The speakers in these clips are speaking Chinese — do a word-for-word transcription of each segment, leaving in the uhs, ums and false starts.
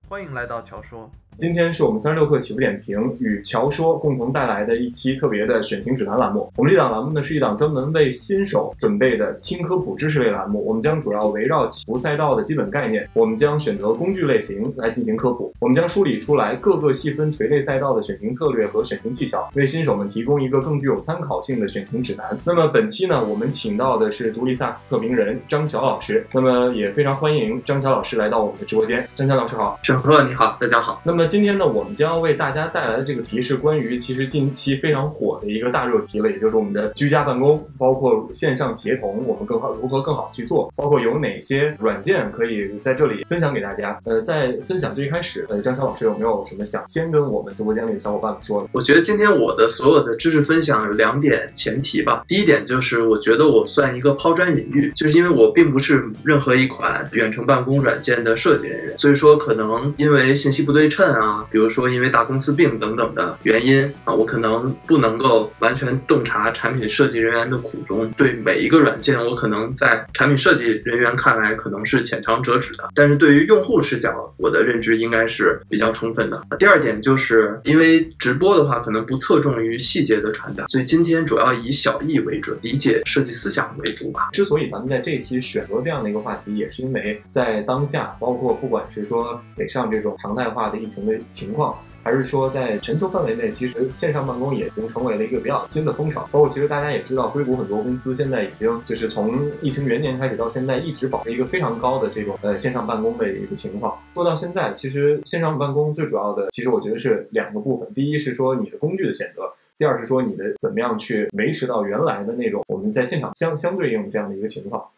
欢迎来到乔说。 今天是我们三十六氪起步点评与乔说共同带来的一期特别的选型指南栏目。我们这档栏目呢是一档专门为新手准备的轻科普知识类栏目。我们将主要围绕起步赛道的基本概念，我们将选择工具类型来进行科普。我们将梳理出来各个细分垂类赛道的选型策略和选型技巧，为新手们提供一个更具有参考性的选型指南。那么本期呢，我们请到的是独立 SaaS 测评人张乔老师。那么也非常欢迎张乔老师来到我们的直播间。张乔老师好。 沈贺你好，大家好。 那么今天呢，我们将要为大家带来的这个题是关于其实近期非常火的一个大热题了，也就是我们的居家办公，包括线上协同，我们更好如何更好去做，包括有哪些软件可以在这里分享给大家。呃，在分享最一开始，呃，张乔老师有没有什么想先跟我们直播间里的小伙伴们说的？ 我觉得今天我的所有的知识分享有两点前提吧。第一点就是我觉得我算一个抛砖引玉，就是因为我并不是任何一款远程办公软件的设计人员，所以说可能因为信息不对称啊，比如说因为大公司病等等的原因啊，我可能不能够完全洞察产品设计人员的苦衷。对每一个软件，我可能在产品设计人员看来可能是浅尝辄止的，但是对于用户视角，我的认知应该是比较充分的。第二点就是因为直播的话可能不侧重于细节的传达，所以今天主要以小意为准，理解设计思想为主吧。 之所以咱们在这一期选择这样的一个话题，也是因为在当下，包括不管是说北上这种常态化的疫情的情况，还是说在全球范围内，其实线上办公也已经成为了一个比较新的风潮。包括其实大家也知道，硅谷很多公司现在已经就是从疫情元年开始到现在，一直保持一个非常高的这种呃线上办公的一个情况。说到现在，其实线上办公最主要的，其实我觉得是两个部分。第一是说你的工具的选择，第二是说你的怎么样去维持到原来的那种我们在现场相相对应这样的一个情况。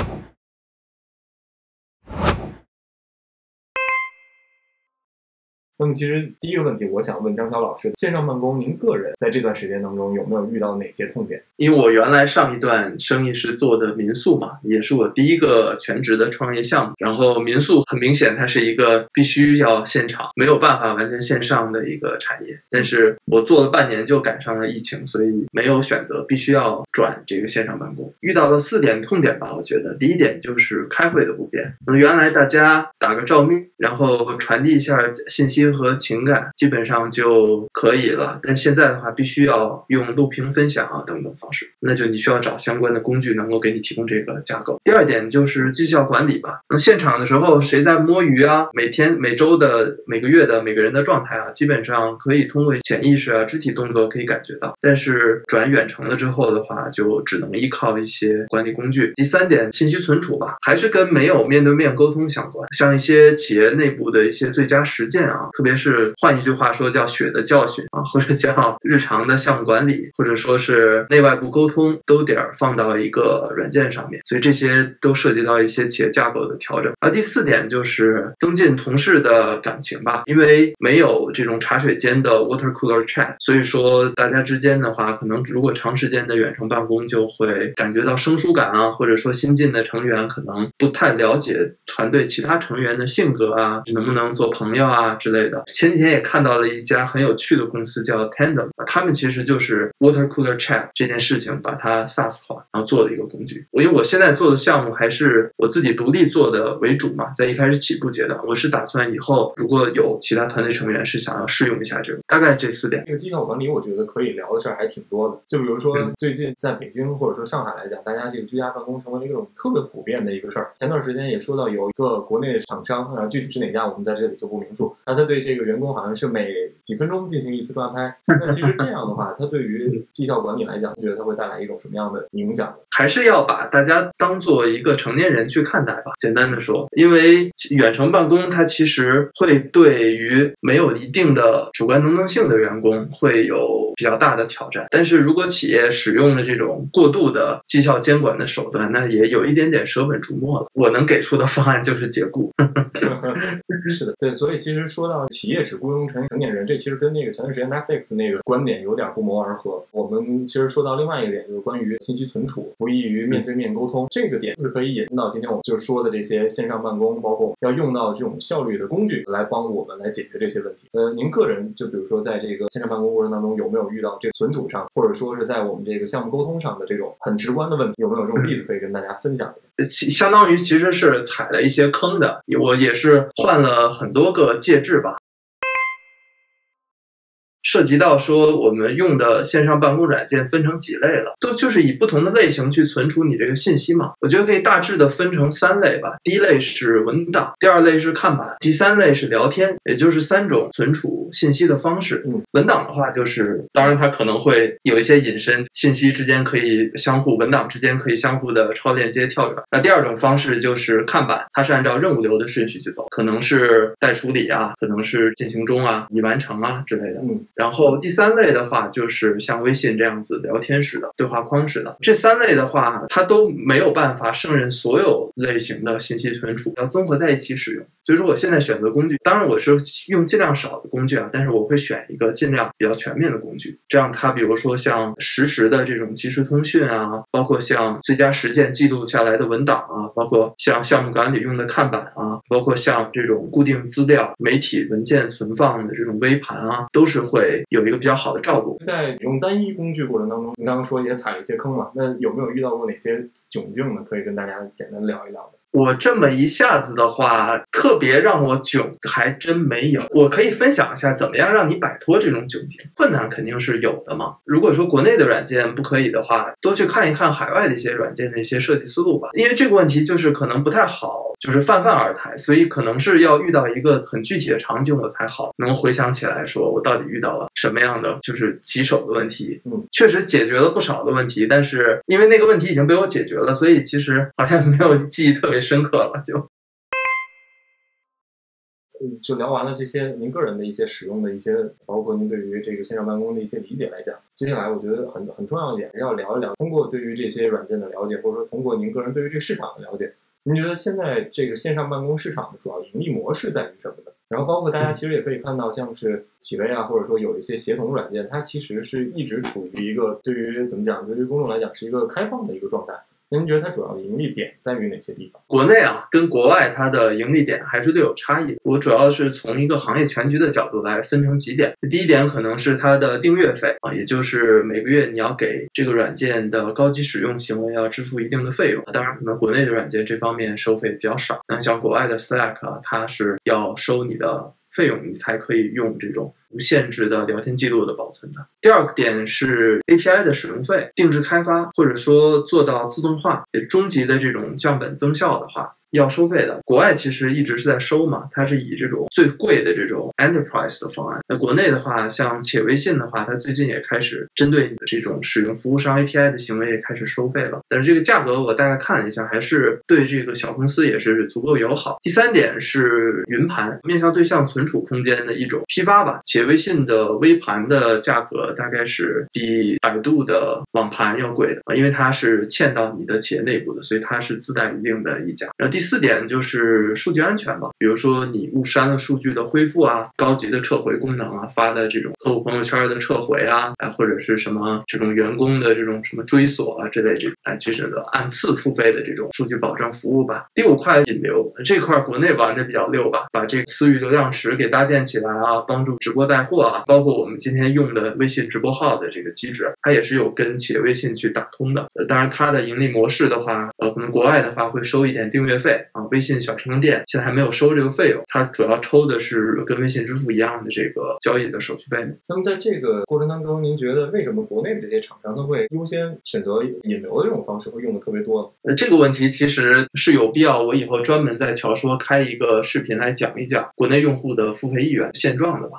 那么其实第一个问题，我想问张乔老师，线上办公您个人在这段时间当中有没有遇到哪些痛点？ 因为我原来上一段生意是做的民宿嘛，也是我第一个全职的创业项目。然后民宿很明显它是一个必须要现场，没有办法完全线上的一个产业。但是我做了半年就赶上了疫情，所以没有选择，必须要转这个线上办公。遇到了四点痛点吧，我觉得第一点就是开会的不便。原来大家打个照面，然后传递一下信息和情感基本上就可以了，但现在的话必须要用录屏分享啊等等方式，那就你需要找相关的工具能够给你提供这个架构。第二点就是绩效管理吧，那现场的时候谁在摸鱼啊，每天每周的每个月的每个人的状态啊，基本上可以通过潜意识啊肢体动作可以感觉到，但是转远程了之后的话就只能依靠一些管理工具。第三点信息存储吧，还是跟没有面对面沟通相关，像一些企业内部的一些最佳实践啊，特别是换一句话说叫血的教训啊，或者叫日常的项目管理，或者说是内外部沟通，都得放到一个软件上面，所以这些都涉及到一些企业架构的调整。而第四点就是增进同事的感情吧，因为没有这种茶水间的 water cooler chat， 所以说大家之间的话，可能如果长时间的远程办公就会感觉到生疏感啊，或者说新进的成员可能不太了解团队其他成员的性格啊，能不能做朋友啊之类的。前几天也看到了一家很有趣的公司叫 Tandem， 他们其实就是 Water Cooler Chat 这件事情把它 SaaS 化，然后做了一个工具。因为我现在做的项目还是我自己独立做的为主嘛，在一开始起步阶段，我是打算以后如果有其他团队成员是想要试用一下这个，大概这四点。 这个绩效管理我觉得可以聊的事儿还挺多的，就比如说最近在北京或者说上海来讲，大家这个居家办公成为了一种特别普遍的一个事儿。前段时间也说到有一个国内的厂商，啊，具体是哪家我们在这里就不明述，那他对这个员工好像是每几分钟进行一次抓拍。那其实这样的话，它对于绩效管理来讲，觉得它会带来一种什么样的影响呢？ 还是要把大家当做一个成年人去看待吧。简单的说，因为远程办公它其实会对于没有一定的主观能动性的员工会有比较大的挑战，但是如果企业使用了这种过度的绩效监管的手段，那也有一点点舍本逐末了。我能给出的方案就是解雇。 是的，对，所以其实说到到企业只雇佣成成年人，这其实跟那个前段时间 Netflix 那个观点有点不谋而合。我们其实说到另外一个点，就是关于信息存储不易于面对面沟通，这个点是可以引申到今天我们就是说的这些线上办公，包括要用到这种效率的工具来帮我们来解决这些问题。呃，您个人就比如说在这个线上办公过程当中，有没有遇到这个存储上，或者说是在我们这个项目沟通上的这种很直观的问题，有没有这种例子可以跟大家分享？ 相当于其实是踩了一些坑的，我也是换了很多个介质吧。涉及到说我们用的线上办公软件分成几类了，都就是以不同的类型去存储你这个信息嘛。我觉得可以大致的分成三类吧。第一类是文档，第二类是看板，第三类是聊天，也就是三种存储信息的方式。嗯，文档的话就是，当然它可能会有一些引申，信息之间可以相互，文档之间可以相互的超链接跳转。那第二种方式就是看板，它是按照任务流的顺序去走，可能是待处理啊，可能是进行中啊，已完成啊之类的。嗯。然后第三类的话，就是像微信这样子聊天式的、对话框式的。这三类的话，它都没有办法胜任所有类型的信息存储，要综合在一起使用。所以说我现在选择工具，当然我是用尽量少的工具啊，但是我会选一个尽量比较全面的工具。这样它比如说像实时的这种即时通讯啊，包括像最佳实践记录下来的文档啊，包括像项目管理用的看板啊，包括像这种固定资料、媒体文件存放的这种微盘啊，都是会有一个比较好的照顾。 在用单一工具过程当中，你刚刚说也踩了一些坑嘛，那有没有遇到过哪些窘境呢？可以跟大家简单聊一聊的。 我这么一下子的话，特别让我窘还真没有。我可以分享一下怎么样让你摆脱这种窘境。困难肯定是有的嘛。如果说国内的软件不可以的话，多去看一看海外的一些软件的一些设计思路吧。因为这个问题就是可能不太好，就是泛泛而谈，所以可能是要遇到一个很具体的场景我才好能回想起来说我到底遇到了什么样的就是棘手的问题。嗯，确实解决了不少的问题，但是因为那个问题已经被我解决了，所以其实好像没有记忆特别深刻了。就就聊完了这些您个人的一些使用的一些，包括您对于这个线上办公的一些理解来讲，接下来我觉得很很重要一点要聊一聊，通过对于这些软件的了解，或者说通过您个人对于这个市场的了解，您觉得现在这个线上办公市场的主要盈利模式在于什么呢？然后包括大家其实也可以看到，像是企微啊，或者说有一些协同软件，它其实是一直处于一个对于怎么讲，对于公众来讲是一个开放的一个状态。那您觉得它主要的盈利点在于哪些地方？ 国内啊，跟国外它的盈利点还是略有差异。我主要是从一个行业全局的角度来分成几点。第一点可能是它的订阅费啊，也就是每个月你要给这个软件的高级使用行为要支付一定的费用。当然，可能国内的软件这方面收费比较少。那像国外的 Slack 啊，它是要收你的费用，你才可以用这种无限制的聊天记录的保存的。第二个点是 A P I 的使用费，定制开发或者说做到自动化，也终极的这种降本增效的话，要收费的。国外其实一直是在收嘛，它是以这种最贵的这种 enterprise 的方案。那国内的话，像企业微信的话，它最近也开始针对你的这种使用服务商 A P I 的行为也开始收费了。但是这个价格我大概看了一下，还是对这个小公司也是足够友好。第三点是云盘，面向对象存储空间的一种批发吧。企业微信的微盘的价格大概是比百度的网盘要贵的，因为它是嵌到你的企业内部的，所以它是自带一定的溢价。然后第四点就是数据安全吧，比如说你误删了数据的恢复啊，高级的撤回功能啊，发的这种客户朋友圈的撤回啊，或者是什么这种员工的这种什么追索啊之类这种，哎，就是按次付费的这种数据保证服务吧。第五块引流，这块国内玩的比较溜吧，把这个私域流量池给搭建起来啊，帮助直播带货啊，包括我们今天用的微信直播号的这个机制，它也是有跟企业微信去打通的。呃、当然它的盈利模式的话，呃，可能国外的话会收一点订阅费啊，微信小程店现在还没有收这个费用，它主要抽的是跟微信支付一样的这个交易的手续费。 那么在这个过程当中，您觉得为什么国内的这些厂商都会优先选择引流的这种方式会用的特别多呢？ 呃，这个问题其实是有必要，我以后专门在乔说开一个视频来讲一讲国内用户的付费意愿现状的吧。从哲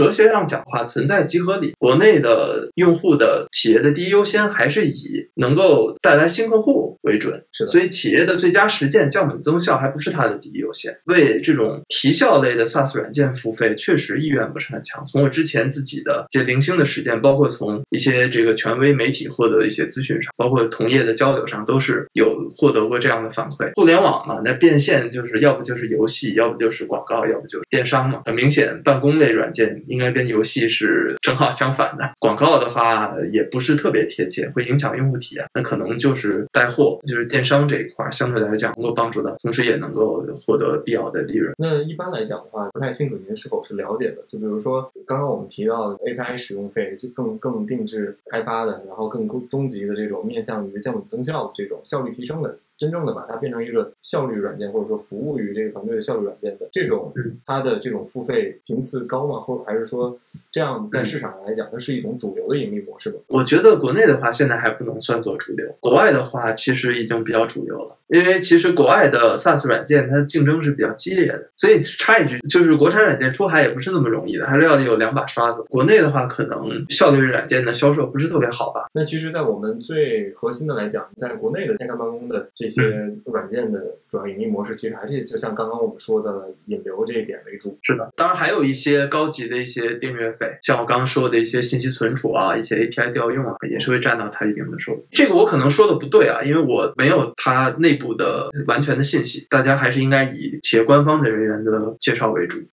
哲学上讲话存在集合理，国内的用户的企业的第一优先还是以能够带来新客户为准，所以企业的最佳实践降本增效还不是它的第一优先。为这种提效类的 SaaS 软件付费确实意愿不是很强，从我之前自己的这些零星的实践，包括从一些这个权威媒体获得的一些资讯上，包括同业的交流上，都是有获得过这样的反馈。互联网嘛，那变现就是要不就是游戏，要不就是广告，要不就是电商嘛。很明显办公类软件应该跟游戏是正好相反的，广告的话也不是特别贴切，会影响用户体验，那可能就是带货，就是电商这一块相对来讲能够帮助到，同时也能够获得必要的利润。 那一般来讲的话，不太清楚您是否是了解的，就比如说刚刚我们提到的 A P I 使用费，就更更定制开发的，然后更终极的这种面向于降本增效的这种效率提升的，真正的把它变成一个效率软件，或者说服务于这个团队的效率软件的这种，它的这种付费频次高吗？或者还是说这样在市场上来讲，它是一种主流的盈利模式吗？ 我觉得国内的话现在还不能算作主流，国外的话其实已经比较主流了。因为其实国外的 SaaS 软件它的竞争是比较激烈的，所以插一句，就是国产软件出海也不是那么容易的，还是要有两把刷子。国内的话可能效率软件的销售不是特别好吧。 那其实在我们最核心的来讲，在国内的线上办公的这些软件的主要盈利模式，其实还是就像刚刚我们说的引流这一点为主。 是的，当然还有一些高级的一些订阅费，像我刚刚说的一些信息存储啊，一些 A P I 调用啊，也是会占到它一定的收入。这个我可能说的不对啊，因为我没有它内部的完全的信息，大家还是应该以企业官方的人员的介绍为主。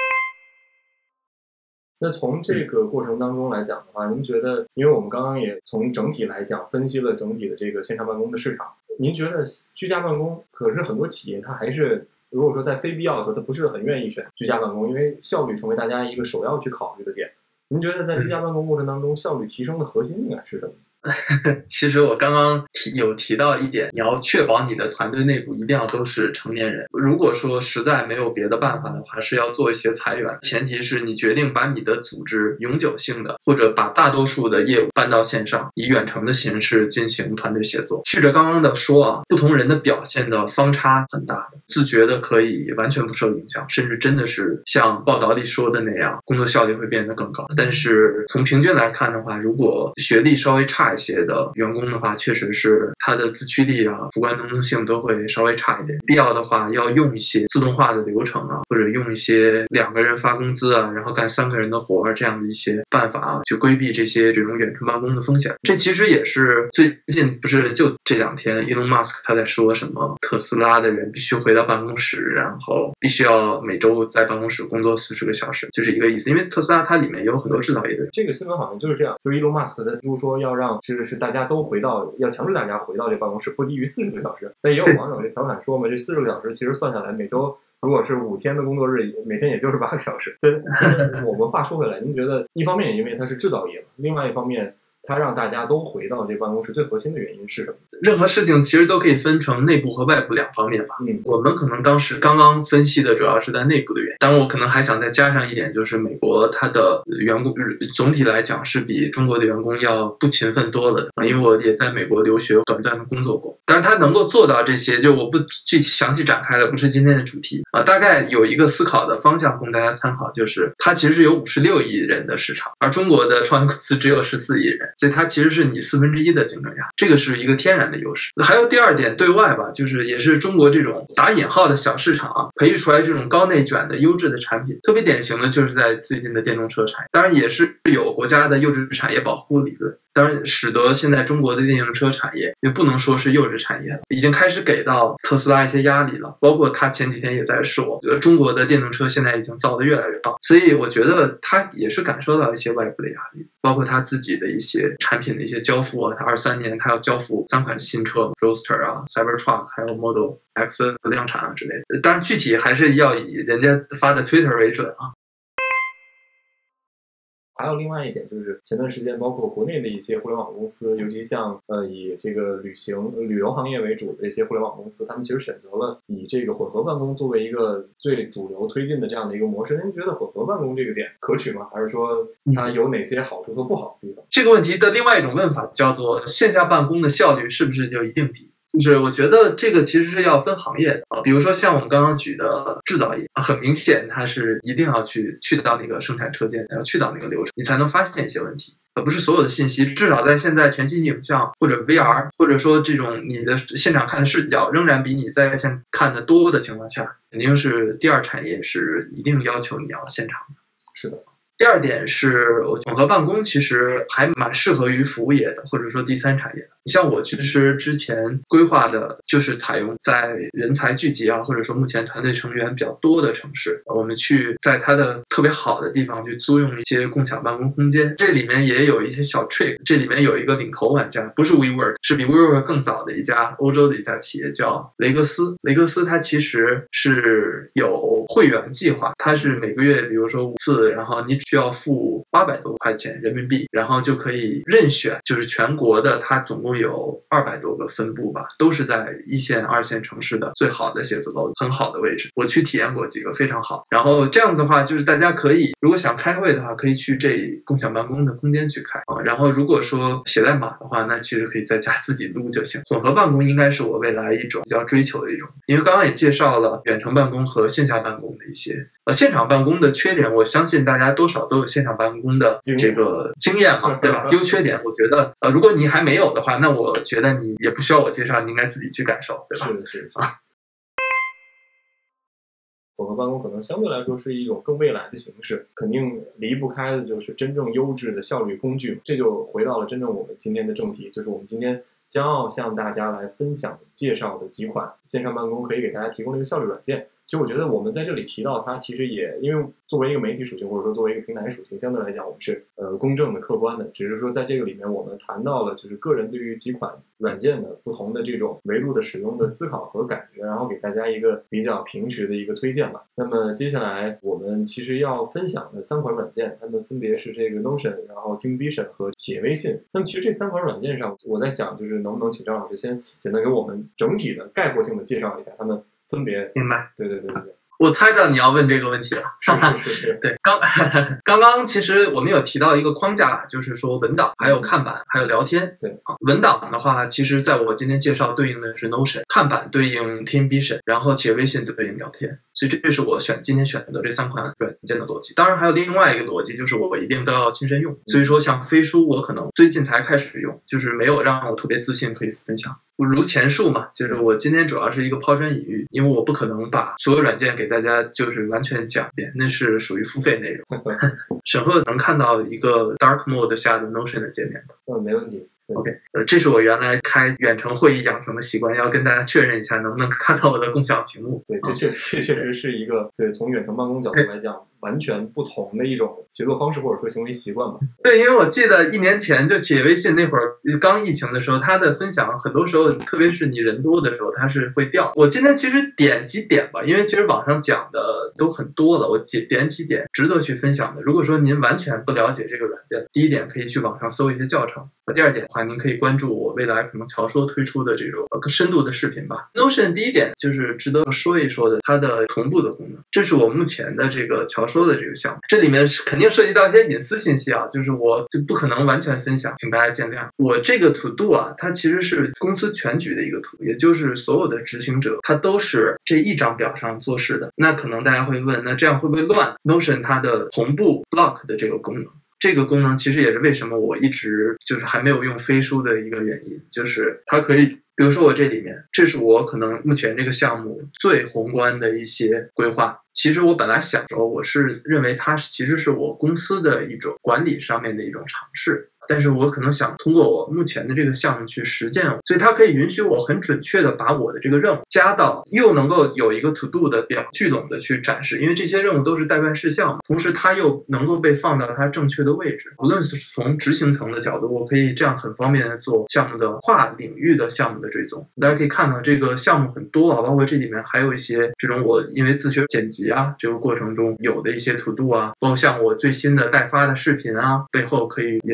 那从这个过程当中来讲的话，您觉得，因为我们刚刚也从整体来讲分析了整体的这个线上办公的市场，您觉得居家办公，可是很多企业它还是，如果说在非必要的时候，它不是很愿意选居家办公，因为效率成为大家一个首要去考虑的点。您觉得在居家办公过程当中，效率提升的核心应该是什么？ 其实我刚刚提有提到一点，你要确保你的团队内部一定要都是成年人。如果说实在没有别的办法的话，是要做一些裁员，前提是你决定把你的组织永久性的，或者把大多数的业务搬到线上，以远程的形式进行团队协作。续着刚刚的说啊，不同人的表现的方差很大的，自觉的可以完全不受影响，甚至真的是像报道里说的那样，工作效率会变得更高。但是从平均来看的话，如果学历稍微差一些的员工的话，确实是他的自驱力啊、主观能动性都会稍微差一点。必要的话，要用一些自动化的流程啊，或者用一些两个人发工资啊，然后干三个人的活儿这样的一些办法啊，去规避这些这种远程办公的风险。这其实也是最近不是就这两天 Elon Musk 他在说什么特斯拉的人必须回到办公室，然后必须要每周在办公室工作四十个小时，就是一个意思。因为特斯拉它里面有很多制造业的人， 这个新闻好像就是这样，就是 Elon Musk 在提出说要让是是大家都回到，要强制大家回到这办公室不低于四十个小时。但也有网友就调侃说嘛，这四十个小时其实算下来，每周如果是五天的工作日，每天也就是八个小时。对，我们话说回来，您觉得一方面因为它是制造业嘛，另外一方面它让大家都回到这办公室最核心的原因是什么？ 任何事情其实都可以分成内部和外部两方面吧。嗯，我们可能当时刚刚分析的主要是在内部的原因，当然我可能还想再加上一点，就是美国它的员工总体来讲是比中国的员工要不勤奋多了的，因为我也在美国留学短暂的工作过。但是它能够做到这些，就我不具体详细展开了，不是今天的主题啊。大概有一个思考的方向供大家参考，就是它其实是有五十六亿人的市场，而中国的创业公司只有十四亿人，所以它其实是你四分之一的竞争压，这个是一个天然的优势。还有第二点，对外吧，就是也是中国这种打引号的小市场啊，培育出来这种高内卷的优质的产品，特别典型的就是在最近的电动车产业，当然也是有国家的幼稚产业保护理论，当然使得现在中国的电动车产业也不能说是幼稚产业了，已经开始给到特斯拉一些压力了，包括他前几天也在说，中国的电动车现在已经造得越来越棒，所以我觉得他也是感受到一些外部的压力，包括他自己的一些产品的一些交付啊，他二三年他要交付三款新车 Roadster 啊 Cybertruck 还有 Model X 的量产啊之类的，当然具体还是要以人家发的 Twitter 为准啊。 还有另外一点就是，前段时间包括国内的一些互联网公司，尤其像呃以这个旅行旅游行业为主的这些互联网公司，他们其实选择了以这个混合办公作为一个最主流推进的这样的一个模式。您觉得混合办公这个点可取吗？还是说它有哪些好处和不好的地方？ 这个问题的另外一种问法叫做线下办公的效率是不是就一定低？ 就是我觉得这个其实是要分行业的啊，比如说像我们刚刚举的制造业，很明显它是一定要去去到那个生产车间，要去到那个流程，你才能发现一些问题。而不是所有的信息，至少在现在全息影像或者 V R， 或者说这种你的现场看的视角仍然比你在线看的多的情况下，肯定是第二产业是一定要求你要现场的。 是的。 第二点是，我混合办公其实还蛮适合于服务业的，或者说第三产业的。你像我其实之前规划的就是采用在人才聚集啊，或者说目前团队成员比较多的城市，我们去在它的特别好的地方去租用一些共享办公空间。这里面也有一些小 trick， 这里面有一个领头玩家，不是 WeWork， 是比 WeWork 更早的一家欧洲的一家企业叫雷格斯。雷格斯它其实是有会员计划，它是每个月比如说五次，然后你需要付八百多块钱人民币，然后就可以任选，就是全国的它总共有二百多个分部吧，都是在一线二线城市的最好的写字楼，很好的位置。我去体验过几个，非常好。然后这样子的话，就是大家可以如果想开会的话，可以去这共享办公的空间去开啊。然后如果说写代码的话，那其实可以在家自己录就行。混合办公应该是我未来一种比较追求的一种，因为刚刚也介绍了远程办公和线下办公的一些呃现场办公的缺点，我相信大家多少都有现场办公的这个经验嘛，对吧？优缺点我觉得呃如果你还没有的话，那我觉得你也不需要我介绍，你应该自己去感受，对吧？ 是的，是的啊。混合办公可能相对来说是一种更未来的形式，肯定离不开的就是真正优质的效率工具。这就回到了真正我们今天的正题，就是我们今天将要向大家来分享介绍的几款线上办公可以给大家提供的一个效率软件。其实我觉得我们在这里提到它，其实也因为作为一个媒体属性，或者说作为一个平台属性，相对来讲我们是呃公正的、客观的。只是说在这个里面，我们谈到了就是个人对于几款软件的不同的这种维度的使用的思考和感觉，然后给大家一个比较平时的一个推荐吧。那么接下来我们其实要分享的三款软件，它们分别是这个 Notion， 然后 TeamVision 和企业微信。那么其实这三款软件上，我在想就是能不能请张老师先简单给我们整体的概括性的介绍一下它们分别。 明白。 对对对对对。 我猜到你要问这个问题了， 是是是， 对，刚刚刚其实我们有提到一个框架，就是说文档、还有看板、还有聊天。 对啊，文档的话，其实在我今天介绍对应的是 Notion， 看板对应 TeamVision， 然后企业微信对应聊天。所以这是我选今天选的这三款软件的逻辑。当然还有另外一个逻辑，就是我一定都要亲身用。所以说像飞书，我可能最近才开始用，就是没有让我特别自信可以分享。如前述嘛，就是我今天主要是一个抛砖引玉，因为我不可能把所有软件给大家就是完全讲一遍，那是属于付费内容。沈鹤能看到一个 Dark Mode 下的 Notion 的界面吗？ 嗯，没问题。 OK， 呃，这是我原来开远程会议养成的习惯，要跟大家确认一下能不能看到我的共享屏幕。 对，这确实这确实是一个对从远程办公角度来讲完全不同的一种协作方式或者说行为习惯吧。 对，因为我记得一年前就企业微信那会儿刚疫情的时候，它的分享很多时候，特别是你人多的时候，它是会掉。我今天其实点几点吧，因为其实网上讲的都很多了，我点几点值得去分享的。如果说您完全不了解这个软件，第一点可以去网上搜一些教程，第二点的话，您可以关注我未来可能乔说推出的这种更深度的视频吧。Notion 第一点就是值得说一说的，它的同步的功能，这是我目前的这个乔说的这个项目，这里面是肯定涉及到一些隐私信息啊，就是我就不可能完全分享，请大家见谅。我这个 To Do 啊，它其实是公司全局的一个图，也就是所有的执行者他都是这一张表上做事的。那可能大家会问，那这样会不会乱 ？Notion 它的同步 block 的这个功能。这个功能其实也是为什么我一直就是还没有用飞书的一个原因，就是它可以，比如说我这里面，这是我可能目前这个项目最宏观的一些规划。其实我本来想说，我是认为它其实是我公司的一种管理上面的一种尝试。但是我可能想通过我目前的这个项目去实践，所以它可以允许我很准确的把我的这个任务加到，又能够有一个 to do 的表聚拢的去展示，因为这些任务都是代办事项，同时它又能够被放到它正确的位置。无论是从执行层的角度，我可以这样很方便的做项目的跨领域的项目的追踪。大家可以看到这个项目很多啊，包括这里面还有一些这种我因为自学剪辑啊这个过程中有的一些 to do 啊，包括像我最新的待发的视频啊，背后可以颜色的标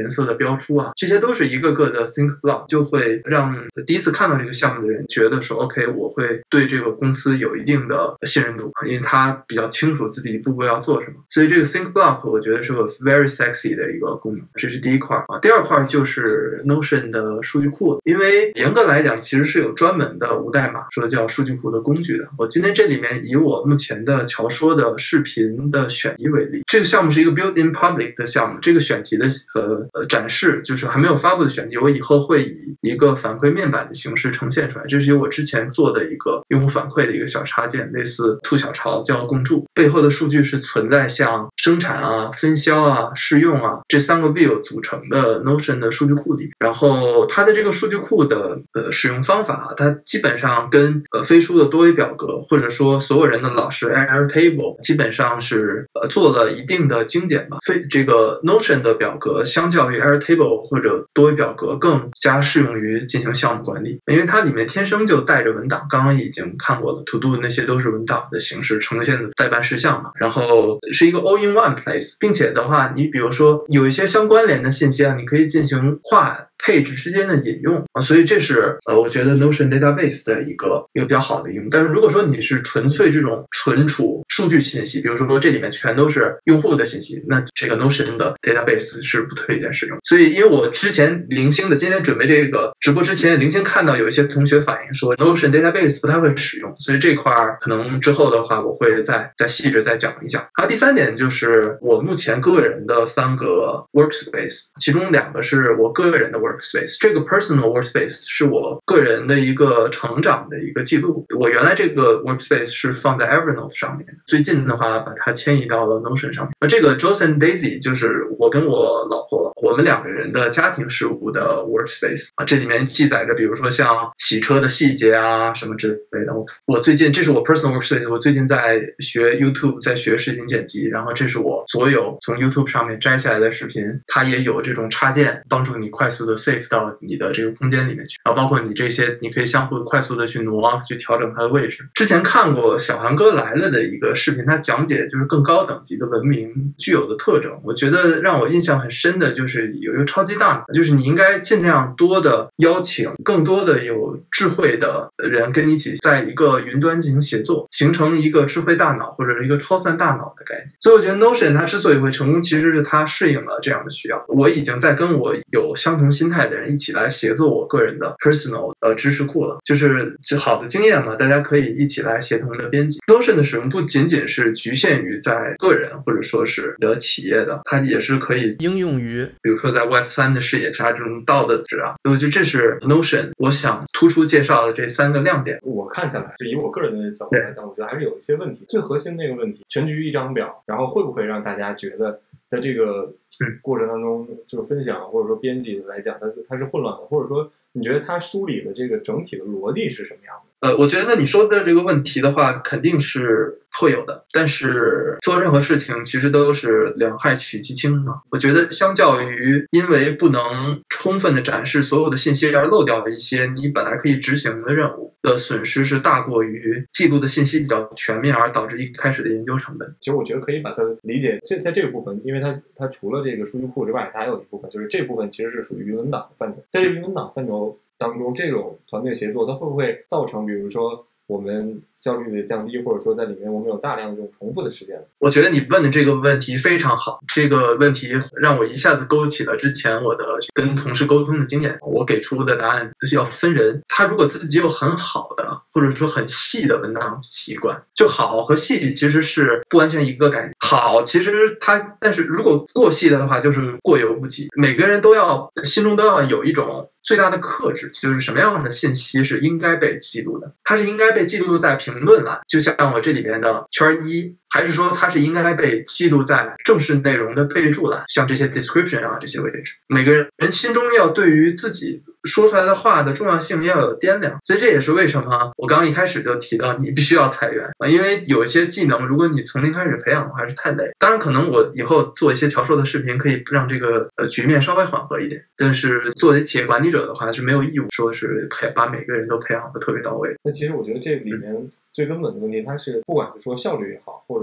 标出啊，这些都是一个个的 think block， 就会让第一次看到这个项目的人觉得说 OK， 我会对这个公司有一定的信任度，因为他比较清楚自己一步步要做什么。所以这个 think block 我觉得是个 very sexy 的一个功能，这是第一块啊。第二块就是 Notion 的数据库，因为严格来讲其实是有专门的无代码说叫数据库的工具的。我今天这里面以我目前的乔说的视频的选题为例，这个项目是一个 build in public 的项目，这个选题的呃呃展示就是还没有发布的选题，我以后会以一个反馈面板的形式呈现出来，这是由我之前做的一个用户反馈的一个小插件，类似兔小巢叫共筑，背后的数据是存在像生产啊、分销啊、试用啊这三个 view 组成的 Notion 的数据库里。然后它的这个数据库的呃使用方法，它基本上跟呃飞书的多维表格或者说所有人的老师 Airtable 基本上是呃做了一定的精简吧。非这个 Notion 的表格相较于 Airtable 或者多维表格更加适用于进行项目管理，因为它里面天生就带着文档，刚刚已经看过了 To Do 那些都是文档的形式呈现的待办事项嘛，然后是一个 all in one place， 并且的话你比如说有一些相关联的信息啊，你可以进行跨配置之间的引用啊，所以这是呃我觉得 Notion Database 的一个一个比较好的应用。但是如果说你是纯粹这种存储数据信息，比如说这里面全都是用户的信息，那这个 Notion 的 Database 是不推荐使用。所以因为我之前零星的今天准备这个直播之前零星看到有一些同学反映说 Notion Database 不太会使用，所以这块可能之后的话我会再再细致再讲一讲。还有第三点就是我目前个人的三个 workspace， 其中两个是我个人的 workspace， 这个 personal workspace 是我个人的一个成长的一个记录。我原来这个 workspace 是放在 Evernote 上面，最近的话把它迁移到了 Notion 上面。那这个 Joss and Daisy 就是我跟我老婆我们两个人的家庭事务的 workspace 啊，这里面记载着比如说像洗车的细节啊什么之类的。我最近这是我 personal workspace， 我最近在学 YouTube， 在学视频剪辑，然后这是我所有从 YouTube 上面摘下来的视频，它也有这种插件帮助你快速的 save 到你的这个空间里面去，然后包括你这些你可以相互快速的去挪去调整它的位置。之前看过小韩哥来了的一个视频，他讲解就是更高等级的文明具有的特征，我觉得让我印象很深的就是有一个超级大脑，就是你应该尽量多的邀请更多的有智慧的人跟你一起在一个云端进行协作，形成一个智慧大脑或者是一个超散大脑的概念。所以我觉得 Notion 它之所以会成功，其实是它适应了这样的需要。我已经在跟我有相同心态的人一起来协作我个人的 personal 呃知识库了，就是好的经验嘛，大家可以一起来协同的编辑。Notion 的使用不仅仅是局限于在个人或者说是的企业的，它也是可以应用于比如说在 Web 三 的视野下这种道的值啊。所以我觉得这是 Notion 我想突出介绍的这三个亮点。 我看下来就以我个人的角度来讲，我觉得还是有一些问题。最核心的那个问题，全局一张表，然后会不会让大家觉得在这个过程当中就是分享或者说编辑来讲它它是混乱的，或者说你觉得它梳理的这个整体的逻辑是什么样的？ 呃，我觉得你说的这个问题的话肯定是会有的，但是做任何事情其实都是两害取其轻嘛。我觉得相较于因为不能充分的展示所有的信息而漏掉了一些你本来可以执行的任务的损失，是大过于记录的信息比较全面而导致一开始的研究成本。 其实我觉得可以把它理解这在这个部分，因为它它除了这个数据库之外，它还有一部分就是这部分其实是属于云文档范畴。在这个云文档范畴当中，这种团队协作它会不会造成比如说我们效率的降低，或者说在里面我们有大量的这种重复的时间？ 我觉得你问的这个问题非常好，这个问题让我一下子勾起了之前我的跟同事沟通的经验。我给出的答案就是要分人，他如果自己有很好的或者说很细的文档习惯，就好和细其实是不完全一个概念。好其实它，但是如果过细的话就是过犹不及。每个人都要心中都要有一种最大的克制，就是什么样的信息是应该被记录的，它是应该被记录在评论栏，就像我这里边的圈一，还是说它是应该被记录在正式内容的备注栏，像这些 description 啊这些位置。每个人心中要对于自己说出来的话的重要性要有掂量，所以这也是为什么我刚刚一开始就提到你必须要裁员啊，因为有一些技能如果你从零开始培养的话是太累。当然可能我以后做一些乔硕的视频可以让这个呃局面稍微缓和一点，但是作为企业管理者的话是没有义务说是把每个人都培养的特别到位。 那其实我觉得这里面最根本的问题，它是不管是说效率也好，或者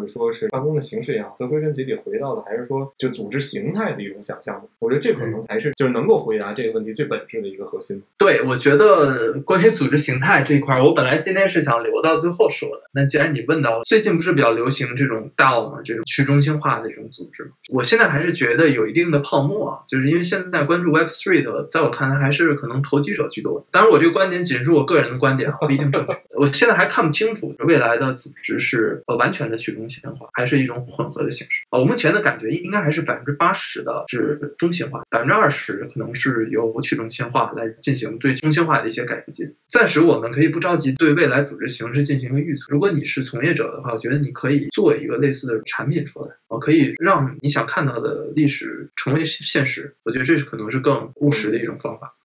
者说是办公的形式也好，它归根结底回到的还是说就组织形态的一种想象。我觉得这可能才是就是能够回答这个问题最本质的一个核心。 对，我觉得关于组织形态这一块，我本来今天是想留到最后说的。那既然你问到，最近不是比较流行这种 D A O 嘛，这种去中心化的这种组织，我现在还是觉得有一定的泡沫啊，就是因为现在关注 Web 三 的，在我看来还是可能投机者居多。当然，我这个观点仅是我个人的观点啊，不一定正确。我现在还看不清楚未来的组织是呃完全的去中心化，还是一种混合的形式。我目前的感觉应该还是百分之八十的是中心化，百分之二十可能是由去中心化来进行对中心化的一些改进。暂时我们可以不着急对未来组织形式进行一个预测。如果你是从业者的话，我觉得你可以做一个类似的产品出来，可以让你想看到的历史成为现实。我觉得这是可能是更务实的一种方法。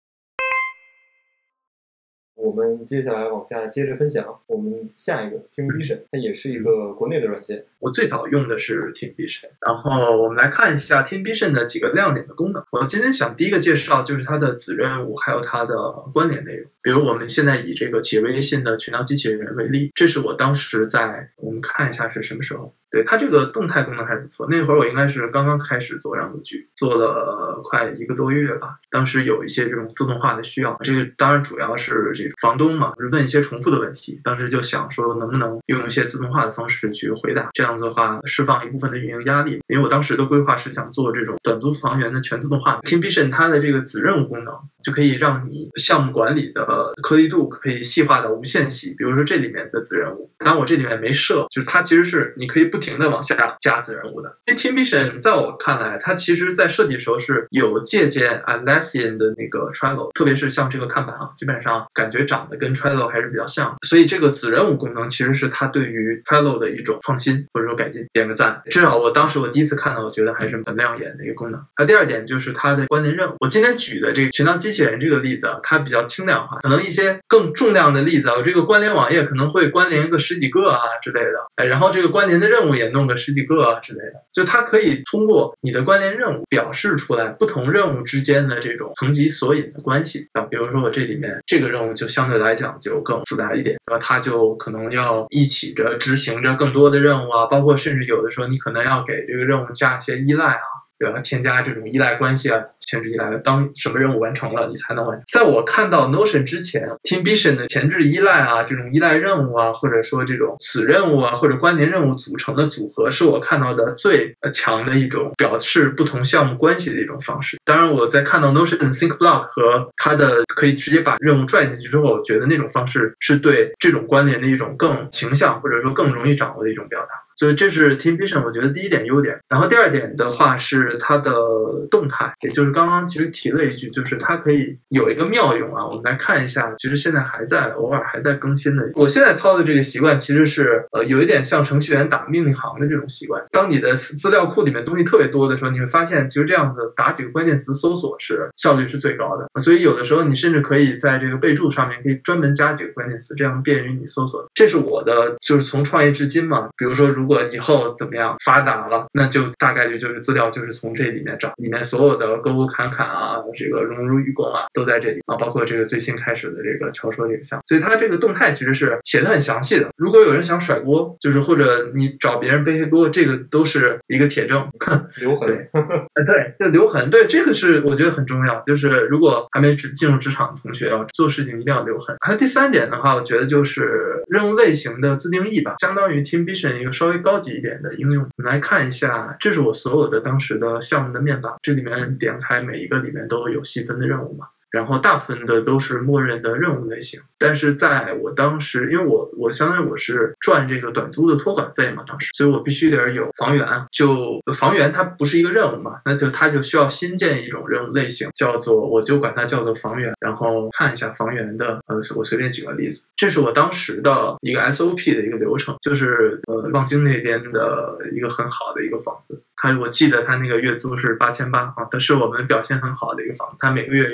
我们接下来往下接着分享我们下一个 TeamVision， 它也是一个国内的软件。 我最早用的是 TeamVision， 然后我们来看一下 TeamVision 的几个亮点的功能。我今天想第一个介绍就是它的子任务，还有它的关联内容。比如我们现在以这个企业微信的群聊机器人为例，这是我当时在我们看一下是什么时候。对，它这个动态功能还不错。那会儿我应该是刚刚开始做让路局，做了快一个多月吧。当时有一些这种自动化的需要，这个当然主要是这个房东嘛，就是问一些重复的问题。当时就想说，能不能用一些自动化的方式去回答，这样子的话释放一部分的运营压力。因为我当时的规划是想做这种短租房源的全自动化。TeamVision 它的这个子任务功能就可以让你项目管理的颗粒度可以细化到无限细。比如说这里面的子任务，当然我这里面没设，就是它其实是你可以不停的往下加子任务的。TeamVision 在我看来，它其实在设计的时候是有借鉴 Atlassian 的那个 Trello， 特别是像这个看板啊，基本上感觉长得跟 Trello 还是比较像，所以这个子任务功能其实是它对于 Trello 的一种创新或者说改进，点个赞。至少我当时我第一次看到，我觉得还是很亮眼的一个功能。那第二点就是它的关联任务。我今天举的这个群聊机器人这个例子啊，它比较轻量化，可能一些更重量的例子啊，我这个关联网页可能会关联个十几个啊之类的，哎，然后这个关联的任务也弄个十几个啊之类的，就它可以通过你的关联任务表示出来不同任务之间的这种层级索引的关系啊。比如说我这里面这个任务就相对来讲就更复杂一点，然后它就可能要一起着执行着更多的任务啊，包括甚至有的时候你可能要给这个任务加一些依赖啊。对吧？添加这种依赖关系啊，前置依赖，当什么任务完成了，你才能完成。在我看到 Notion 之前 ，TeamVision 的前置依赖啊，这种依赖任务啊，或者说这种子任务啊，或者关联任务组成的组合，是我看到的最强的一种表示不同项目关系的一种方式。当然，我在看到 Notion Sync Block 和它的可以直接把任务拽进去之后，我觉得那种方式是对这种关联的一种更形象，或者说更容易掌握的一种表达。所以这是 TeamVision 我觉得第一点优点。然后第二点的话是它的动态，也就是刚刚其实提了一句，就是它可以有一个妙用啊，我们来看一下，其实现在还在偶尔还在更新的。我现在操的这个习惯其实是呃有一点像程序员打命令行的这种习惯。当你的资料库里面东西特别多的时候，你会发现其实这样子打几个关键词搜索是效率是最高的。所以有的时候你甚至可以在这个备注上面可以专门加几个关键词，这样便于你搜索。这是我的就是从创业至今嘛，比如说如果以后怎么样发达了，那就大概率就是资料就是从这里面找，里面所有的沟沟坎坎啊，这个荣辱与共啊都在这里啊，包括这个最新开始的这个乔说这个项目，所以它这个动态其实是写的很详细的。如果有人想甩锅，就是或者你找别人背黑锅，这个都是一个铁证。 留痕， 对，对，就留痕，对，这个是我觉得很重要。就是如果还没进入职场的同学要做事情一定要留痕。还有第三点的话，我觉得就是任务类型的自定义吧，相当于 TeamVision 一个稍微高级一点的应用。我们来看一下，这是我所有的当时的项目的面板，这里面点开每一个里面都有细分的任务嘛，然后大部分的都是默认的任务类型。但是在我当时，因为我我相当于我是赚这个短租的托管费嘛，当时，所以我必须得有房源。就房源它不是一个任务嘛，那就它就需要新建一种任务类型，叫做我就管它叫做房源。然后看一下房源的，呃，我随便举个例子，这是我当时的一个 S O P 的一个流程，就是呃望京那边的一个很好的一个房子，它我记得它那个月租是八千八啊，它是我们表现很好的一个房子，它每个月原来一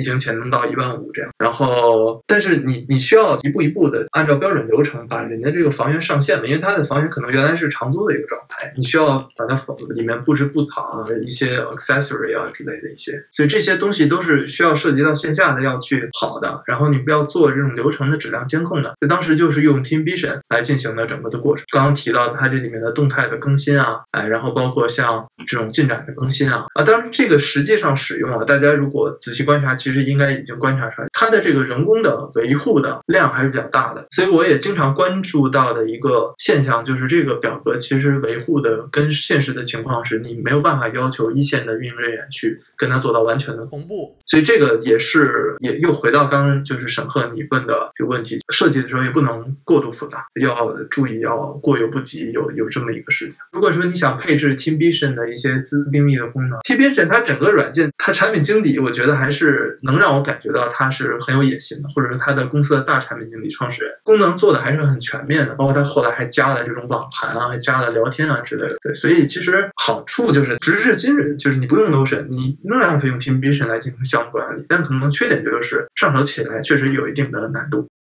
经潜能到一万五这样。然后，但是你你需要一步一步的按照标准流程把人家这个房源上线嘛，因为他的房源可能原来是长租的一个状态，你需要把它里面布置布套啊，一些 accessory 啊之类的一些，所以这些东西都是需要涉及到线下的要去跑的，然后你不要做这种流程的质量监控的。所以当时就是用 Team Vision 来进行的整个的过程。刚刚提到它这里面的动态的更新啊，哎，然后包括像这种进展的更新啊，啊，当然这个实际上使用啊，大家如果仔细观察，其实应该已经观察出来，它的这个人工的维护的量还是比较大的。所以我也经常关注到的一个现象就是这个表格其实维护的跟现实的情况是你没有办法要求一线的运营人员去跟它做到完全的同步。所以这个也是也又回到刚刚就是沈鹤你问的这个问题，设计的时候也不能过度复杂，要注意要过犹不及，有有这么一个事情。如果说你想配置 Team Vision 的一些自定义的功能， Team Vision 它整个软件它产品经理我觉得还是能让我感觉到它是很有野心的，或者说它的公司的大产品经理创始人功能做的还是很全面的，包括它后来还加了这种网盘啊，还加了聊天啊之类的。对，所以其实好处就是直至今日就是你不用 Notion 你仍然可以用 Team Vision 来进行项目管理，但可能缺点就是上手起来确实有一定的难度。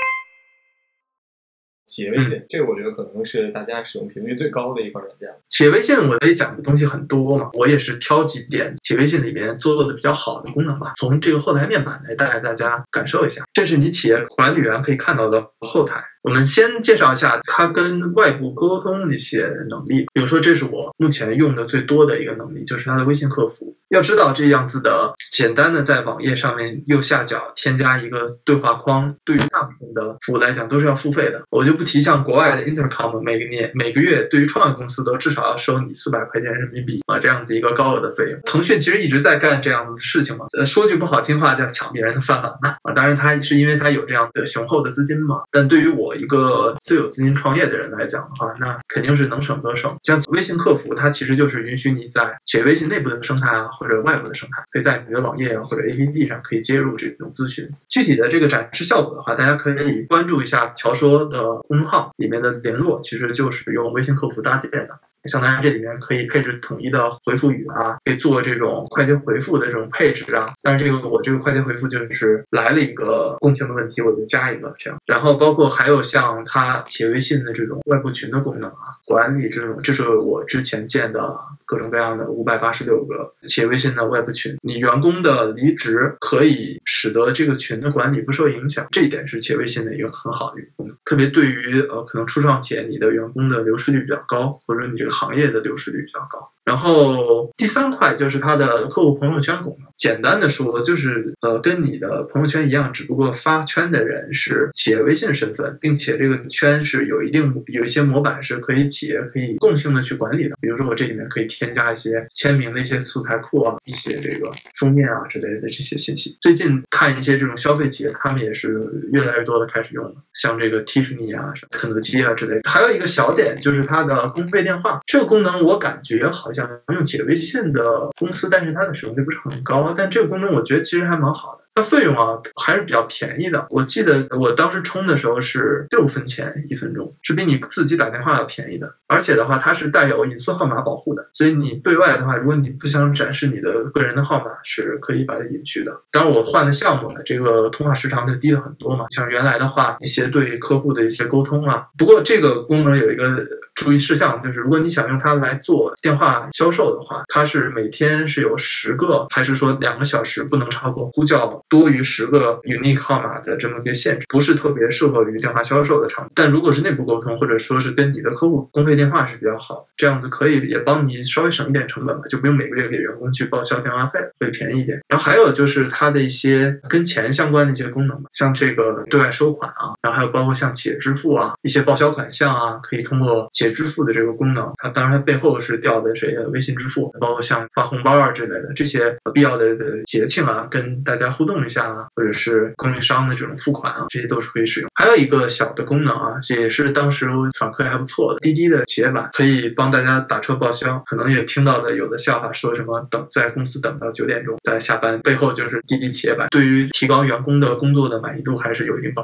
企业微信、嗯、这个我觉得可能是大家使用频率最高的一款软件。 企业微信我可以讲的东西很多嘛，我也是挑几点企业微信里面做的比较好的功能吧，从这个后台面板来带大家感受一下。这是你企业管理员可以看到的后台。我们先介绍一下它跟外部沟通的一些能力，比如说这是我目前用的最多的一个能力，就是它的微信客服。要知道这样子的简单的在网页上面右下角添加一个对话框，对于大部分的服务来讲都是要付费的。我就不提像国外的 Intercom 每个年每个月对于创业公司都至少要收你四百块钱人民币啊，这样子一个高额的费用。腾讯其实一直在干这样子的事情嘛，呃，说句不好听话叫抢别人的饭碗嘛啊，当然它是因为它有这样的雄厚的资金嘛，但对于我一个自有资金创业的人来讲的话，那肯定是能省则省。像微信客服它其实就是允许你在企业微信内部的生态啊，或者外部的生态，可以在你的网页啊或者 A P P 上可以接入这种咨询。具体的这个展示效果的话，大家可以关注一下乔说的公众号里面的联络，其实就是用微信客服搭建的。像大家这里面可以配置统一的回复语啊，可以做这种快捷回复的这种配置啊。但是这个我这个快捷回复就是来了一个共性的问题，我就加一个这样。然后包括还有像它企业微信的这种外部群的功能啊，管理这种，这是我之前建的各种各样的五百八十六个企业微信的外部群。你员工的离职可以使得这个群的管理不受影响，这一点是企业微信的一个很好的一个功能。特别对于呃可能初创企业你的员工的流失率比较高，或者你这个行业的流失率比较高。然后第三块就是它的客户朋友圈功能，简单的说就是呃跟你的朋友圈一样，只不过发圈的人是企业微信身份，并且这个圈是有一定有一些模板是可以企业可以共性的去管理的。比如说我这里面可以添加一些签名的一些素材库啊，一些这个封面啊之类的这些信息。最近看一些这种消费企业，他们也是越来越多的开始用了，像这个 Tiffany 啊、肯德基啊之类的。还有一个小点就是它的公费电话，这个功能我感觉好像用企业微信的公司，但是它的使用率不是很高，但这个功能我觉得其实还蛮好的。它费用啊还是比较便宜的，我记得我当时充的时候是六分钱一分钟，是比你自己打电话要便宜的。而且的话它是带有隐私号码保护的，所以你对外的话，如果你不想展示你的个人的号码，是可以把它隐去的。当然我换的项目了，这个通话时长就低了很多嘛，像原来的话一些对客户的一些沟通啊。不过这个功能有一个注意事项，就是如果你想用它来做电话销售的话，它是每天是有十个还是说两个小时不能超过呼叫多于十个 unique 号码的这么一个限制，不是特别适合于电话销售的场景。但如果是内部沟通，或者说是跟你的客户公费电话是比较好，这样子可以也帮你稍微省一点成本吧，就不用每个月给员工去报销电话费，会便宜一点。然后还有就是它的一些跟钱相关的一些功能吧，像这个对外收款啊，然后还有包括像企业支付啊，一些报销款项啊，可以通过企业支付的这个功能，它当然它背后是调的谁的微信支付，包括像发红包啊之类的这些必要的节庆啊，跟大家互动一下啊，或者是供应商的这种付款啊，这些都是可以使用。还有一个小的功能啊，也是当时反馈还不错的，滴滴的企业版可以帮大家打车报销。可能也听到的有的笑话说什么等在公司等到九点钟再下班，背后就是滴滴企业版，对于提高员工的工作的满意度还是有一定帮助的。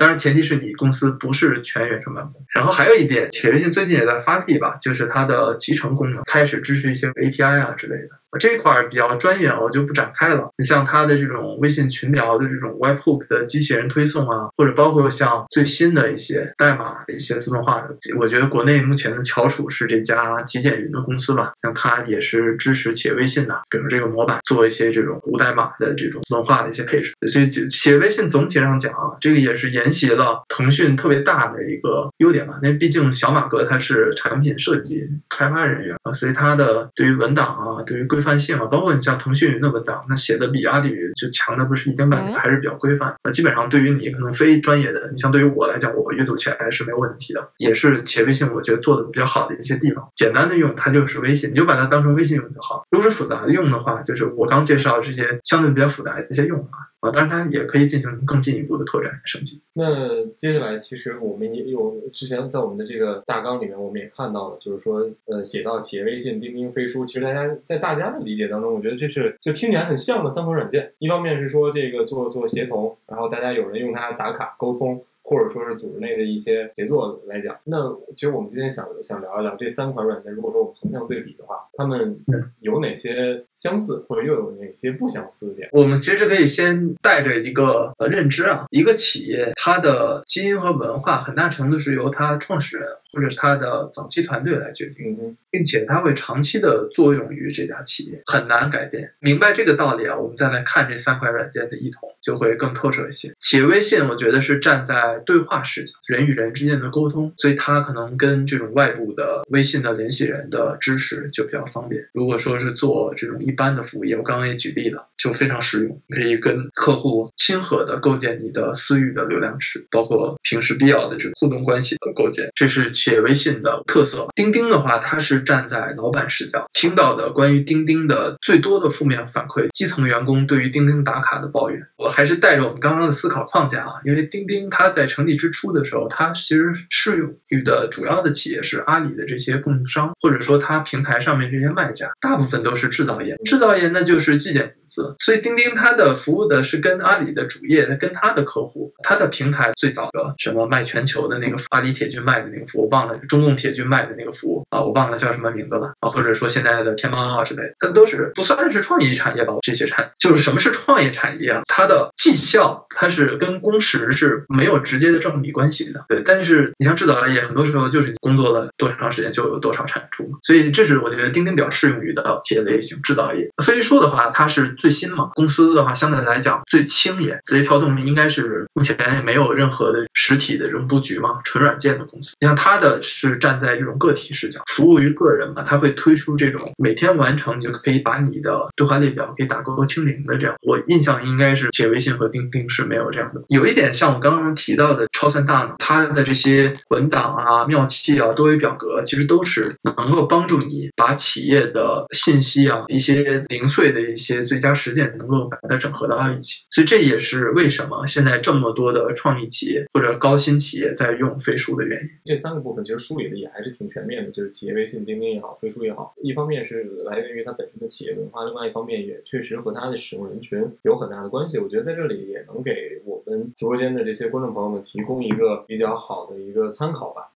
当然前提是你公司不是全远程办公。然后还有一点，企业微信最近也在发力吧，就是它的集成功能开始支持一些 A P I 啊之类的。这一块比较专业，我就不展开了。你像它的这种微信群聊的这种 webhook 的机器人推送啊，或者包括像最新的一些代码的一些自动化的，我觉得国内目前的翘楚是这家极简云的公司吧，像它也是支持企业微信的，给这个模板做一些这种无代码的这种自动化的一些配置。所以企业微信总体上讲啊，这个也是沿袭了腾讯特别大的一个优点嘛，因为毕竟小马哥他是产品设计开发人员啊，所以他的对于文档啊，对于规范性啊，包括你像腾讯云的文档，那写的比阿里云就强的不是一丁半点，还是比较规范。那基本上对于你可能非专业的，你像对于我来讲，我阅读起来是没有问题的，也是企业微信我觉得做的比较好的一些地方。简单的用它就是微信，你就把它当成微信用就好。如果是复杂的用的话，就是我刚介绍这些相对比较复杂的一些用法啊，当然它也可以进行更进一步的拓展升级。 那接下来其实我们也有之前在我们的这个大纲里面我们也看到了，就是说呃写到企业微信、钉钉、飞书，其实大家在大家的理解当中，我觉得这是就听起来很像的三款软件。一方面是说这个做做协同，然后大家有人用它打卡沟通，或者说是组织内的一些协作来讲。那其实我们今天想想聊一聊这三款软件，如果说我们横向对比的话，它们有哪些相似，或者又有哪些不相似的点？ 我们其实可以先带着一个呃认知啊，一个企业它的基因和文化很大程度是由它创始人或者是它的早期团队来决定， 嗯， 并且它会长期的作用于这家企业，很难改变。明白这个道理啊，我们再来看这三款软件的异同，就会更透彻一些。企业微信我觉得是站在对话视角，人与人之间的沟通，所以它可能跟这种外部的微信的联系人的支持就比较方便。如果说是做这种一般的服务业，我刚刚也举例了，就非常实用，可以跟客户亲和的构建你的私域的流量池，包括平时必要的这种互动关系的构建，这是企业微信的特色。钉钉的话，它是站在老板视角，听到的关于钉钉的最多的负面反馈，基层员工对于钉钉打卡的抱怨。我还是带着我们刚刚的思考框架啊，因为钉钉它在成立之初的时候，它其实适用于的主要的企业是阿里的这些供应商，或者说它平台上面这些卖家，大部分都是制造业，制造业那就是计件公司，所以钉钉它的服务的是跟阿里的主业，跟它的客户，它的平台最早的什么卖全球的那个阿里铁军卖的那个服务，我忘了中共铁军卖的那个服务啊，我忘了叫什么名字了啊，或者说现在的天猫啊之类的，它都是不算是创意产业吧？这些产就是什么是创业产业啊？它的绩效它是跟工时是没有直接的正比关系的，对。但是你像制造业，很多时候就是你工作了多长时间就有多少产出，所以这是我觉得钉钉比较适用于的企业类型制造业。飞书的话，它是最新嘛，公司的话相对来讲最轻也，字节跳动应该是目前也没有任何的实体的这种布局嘛，纯软件的公司。你像它的是站在这种个体视角，服务于个人嘛，它会推出这种每天完成你就可以把你的对话列表可以打勾清零的这样。我印象应该是企业微信和钉钉是没有这样的。有一点像我刚刚提到的超算大脑，它的这些文档啊、妙器啊、多维表格，其实都是能够帮助你把企业的信息啊、一些零碎的一些最佳实践能够把它整合到一起。所以这也是为什么现在这么多的创意企业或者高新企业在用飞书的原因。 这三个部分其实梳理的也还是挺全面的，就是企业微信、钉钉也好，飞书也好，一方面是来源于它本身的企业文化，另外一方面也确实和它的使用人群有很大的关系。我觉得在这里也能给我们直播间的这些观众朋友们提供一个比较好的一个参考吧。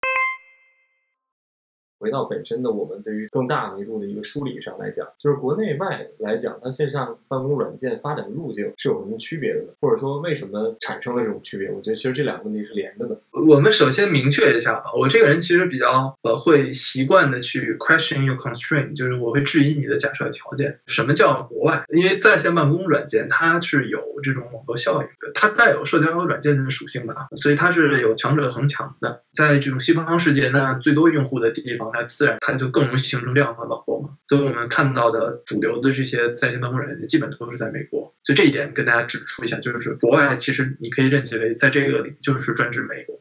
回到本身的我们对于更大维度的一个梳理上来讲，就是国内外来讲，它线上办公软件发展的路径是有什么区别的呢？或者说为什么产生了这种区别？我觉得其实这两个问题是连着的。 我们首先明确一下吧，我这个人其实比较呃会习惯的去 question your constraint， 就是我会质疑你的假设条件。什么叫国外？因为在线办公软件它是有这种网络效应的，它带有社交软件的属性吧，所以它是有强者恒强的。在这种西方世界，那最多用户的地方，它自然它就更容易形成这样的网络嘛。所以我们看到的主流的这些在线办公软件基本都是在美国，所以这一点跟大家指出一下，就是国外其实你可以认为在这个里就是专指美国。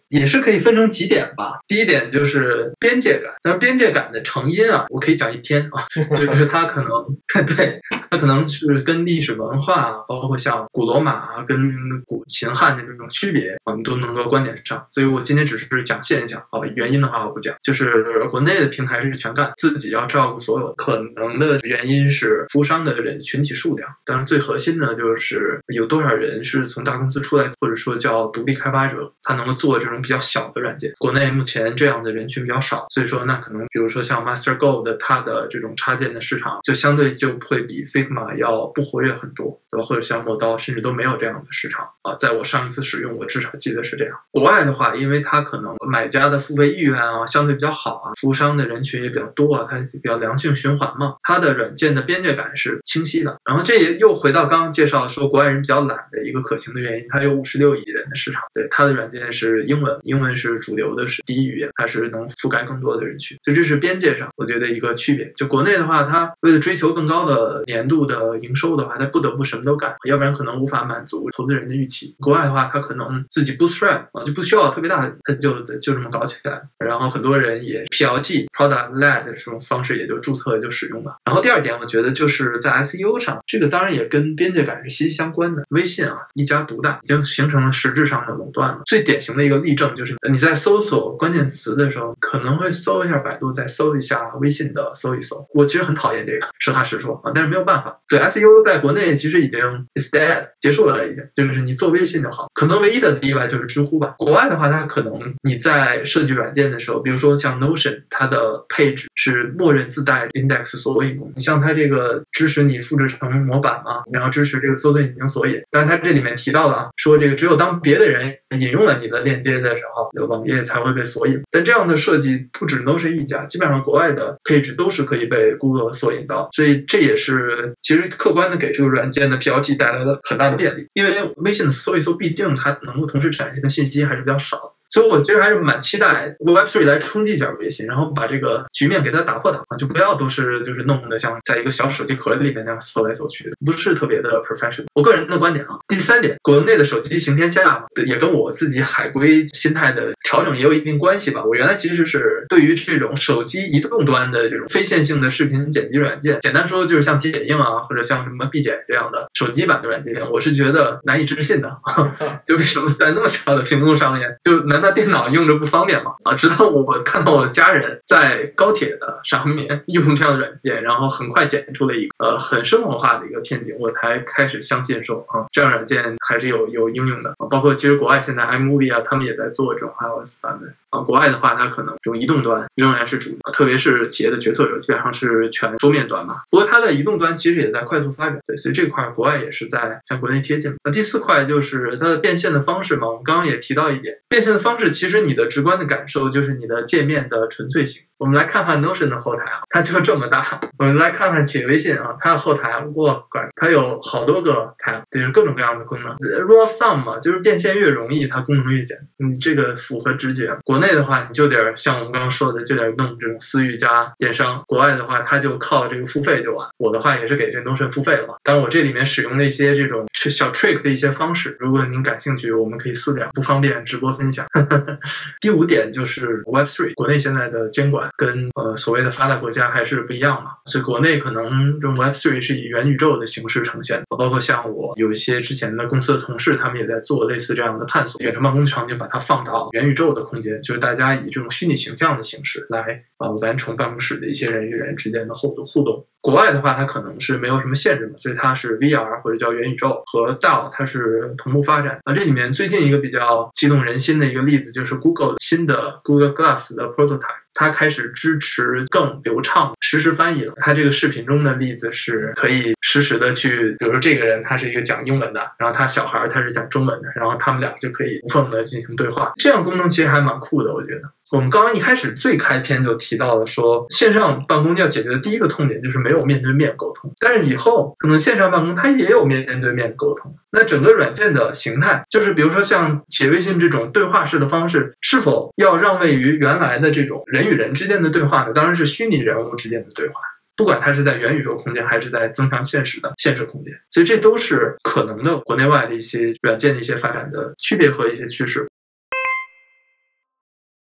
也是可以分成几点吧。第一点就是边界感，但是边界感的成因啊，我可以讲一天啊，就是它可能对它可能是跟历史文化啊，包括像古罗马啊跟古秦汉的这种区别啊，你都能够观点上。所以我今天只是讲现象啊，原因的话我不讲。就是国内的平台是全干，自己要照顾所有，可能的原因是服务商的人群体数量，当然最核心的就是有多少人是从大公司出来，或者说叫独立开发者，他能够做这种比较小的软件。国内目前这样的人群比较少，所以说那可能比如说像 MasterGo 的它的这种插件的市场就相对就会比 Figma 要不活跃很多，对吧？或者像磨刀甚至都没有这样的市场啊。在我上一次使用我至少记得是这样。国外的话，因为它可能买家的付费意愿啊相对比较好啊，服务商的人群也比较多啊，它比较良性循环嘛，它的软件的边界感是清晰的。然后这也又回到刚刚介绍说国外人比较懒的一个可行的原因，它有五十六亿人的市场，对，它的软件是英文，英文是主流的是第一语言，它是能覆盖更多的人群，所以这是边界上我觉得一个区别。就国内的话，它为了追求更高的年度的营收的话，它不得不什么都干，要不然可能无法满足投资人的预期。国外的话，它可能自己 bootstrap 啊，就不需要特别大的，它就就这么搞起来，然后很多人也 P L G product led 这种方式也就注册就使用了。然后第二点，我觉得就是在 S E O 上，这个当然也跟边界感是息息相关的。微信啊，一家独大，已经形成了实质上的垄断了。最典型的一个例证就是你在搜索关键词的时候，可能会搜一下百度，再搜一下微信的搜一搜。我其实很讨厌这个，实话实说啊，但是没有办法。对 S E O 在国内其实已经 is dead 结束了，已经就是你做微信就好。可能唯一的例外就是知乎吧。国外的话，它可能你在设计软件的时候，比如说像 Notion， 它的配置是默认自带 index 索引功能。你像它这个支持你复制成模板嘛，然后支持这个搜索引擎索引。但是它这里面提到了啊，说这个只有当别的人引用了你的链接的时候，这个网页才会被索引。但这样的设计不止 Notion 一家，基本上国外的配置都是可以被 Google 索引到，所以这也是其实客观的给这个软件的 P L G 带来了很大的便利。因为微信的搜一搜，毕竟它能够同时展现的信息还是比较少的。所以我其实还是蛮期待 Web 三 来冲击一下微信，然后把这个局面给它打破打破，就不要都是就是弄得像在一个小手机壳里面那样搜来搜去的，不是特别的 professional。我个人的观点啊。第三点，国内的手机行天下也跟我自己海归心态的调整也有一定关系吧。我原来其实是对于这种手机移动端的这种非线性的视频剪辑软件，简单说就是像剪映啊，或者像什么必剪这样的手机版的软件，我是觉得难以置信的。就为什么在那么小的屏幕上面，就难道电脑用着不方便吗？啊，直到我看到我的家人在高铁的上面用这样的软件，然后很快剪出了一个呃很生活化的一个片景，我才开始相信说啊，这样软件还是有有应用的。啊，包括其实国外现在 iMovie 啊，他们也在做这种 iOS 版本。啊，国外的话，它可能这种移动端仍然是主流，特别是企业的决策者基本上是全桌面端嘛。不过它的移动端其实也在快速发展，对，所以这块国外也是在向国内贴近。那第四块就是它的变现的方式嘛，我们刚刚也提到一点，变现的方式其实你的直观的感受就是你的界面的纯粹性。我们来看看 Notion 的后台啊，它就这么大。我们来看看企业微信啊，它的后台，哇，它有好多个 tab， 就是各种各样的功能。Rule of thumb 嘛，就是变现越容易，它功能越简单。你这个符合直觉。国内的话，你就得像我们刚刚说的，就得弄这种私域加电商。国外的话，它就靠这个付费就完。我的话也是给这 Notion 付费了，当然我这里面使用了一些这种小 trick 的一些方式，如果您感兴趣，我们可以私聊，不方便直播分享。第五点就是 Web 三， 国内现在的监管跟呃所谓的发达国家还是不一样嘛，所以国内可能这种 Web 三 是以元宇宙的形式呈现的，包括像我有一些之前的公司的同事，他们也在做类似这样的探索，远程办公场景把它放到元宇宙的空间，就是大家以这种虚拟形象的形式来呃完成办公室的一些人与人之间的互动互动。国外的话，它可能是没有什么限制嘛，所以它是 V R 或者叫元宇宙和 D A O 它是同步发展。那这里面最近一个比较激动人心的一个例子就是 Google 新的 Google Glass 的 prototype， 它开始支持更流畅实时翻译了。它这个视频中的例子是可以实时的去，比如说这个人他是一个讲英文的，然后他小孩他是讲中文的，然后他们俩就可以无缝的进行对话。这样功能其实还蛮酷的，我觉得。我们刚刚一开始最开篇就提到了说，线上办公要解决的第一个痛点就是没有面对面沟通，但是以后可能线上办公它也有面对面沟通。那整个软件的形态，就是比如说像企业微信这种对话式的方式，是否要让位于原来的这种人与人之间的对话呢？当然是虚拟人物之间的对话，不管它是在元宇宙空间还是在增强现实的现实空间，所以这都是可能的国内外的一些软件的一些发展的区别和一些趋势。